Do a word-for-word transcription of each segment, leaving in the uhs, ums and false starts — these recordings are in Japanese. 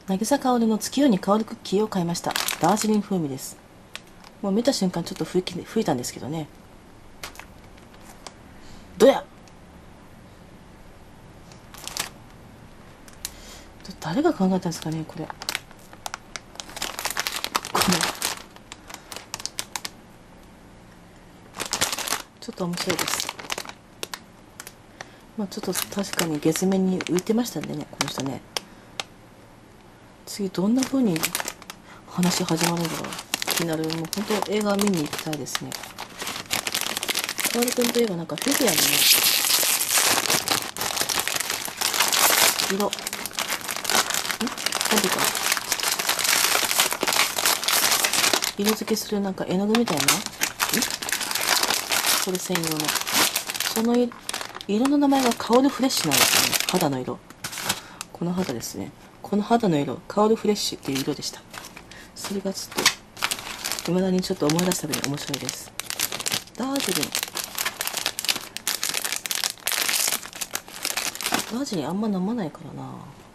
渚香りの月夜に香るクッキーを買いました。ダージリン風味です。もう見た瞬間ちょっと吹い吹いたんですけどね。どや誰が考えたんですかね、これ。これちょっと面白いです。まあちょっと確かに月面に浮いてましたんでね、この人ね。次どんな風に話始まるんだろう、気になる。もう本当映画見に行きたいですね。カオルくんといえばなんかフィギュアのね、色ん何ていうか色付けするなんか絵の具みたいな、んそれ専用の、その色の名前がカオルフレッシュなんですよね。肌の色、この肌ですね。この肌の色、カオルフレッシュっていう色でした。それがちょっと未だにちょっと思い出すたびに面白いです。ダージリンダージリンあんま飲まないからな。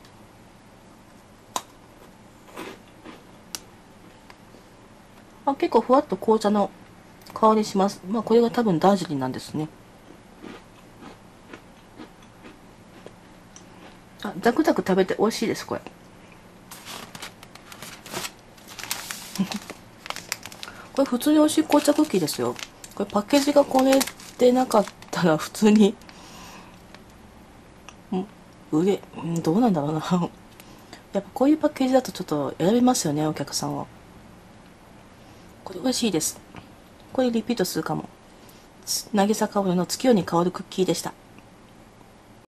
あ、結構ふわっと紅茶の香りします。まあこれが多分ダージリンなんですね。あ、ザクザク食べて美味しいです、これ。これ普通に美味しい紅茶クッキーですよ。これパッケージがこれでなかったら普通に、売れ、どうなんだろうな。やっぱこういうパッケージだとちょっと選びますよね、お客さんは。これ美味しいです。これリピートするかも。渚香るの月夜に香るクッキーでした。